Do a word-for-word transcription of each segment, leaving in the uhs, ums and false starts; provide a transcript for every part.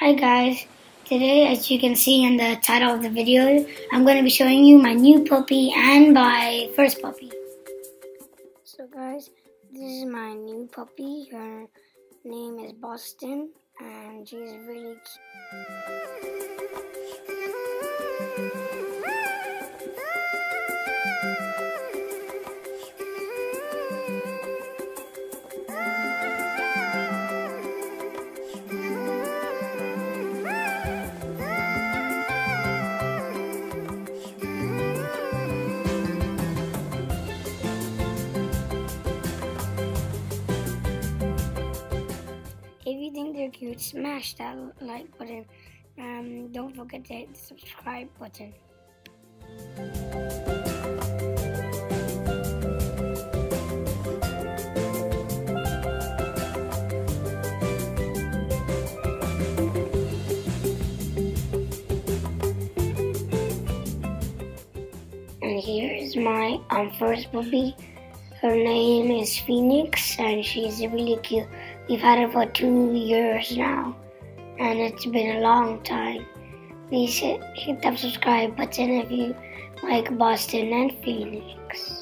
Hi guys, today as you can see in the title of the video, I'm going to be showing you my new puppy and my first puppy. So guys, this is my new puppy. Her name is Boston and she's really cute. If you think they're cute, smash that like button. Um, don't forget to hit the subscribe button. And here is my um, first puppy. Her name is Phoenix and she's really cute. We've had her for two years now and it's been a long time. Please hit, hit that subscribe button if you like Boston and Phoenix.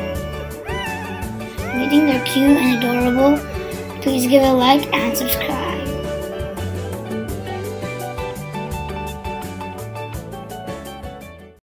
If you think they're cute and adorable, please give a like and subscribe.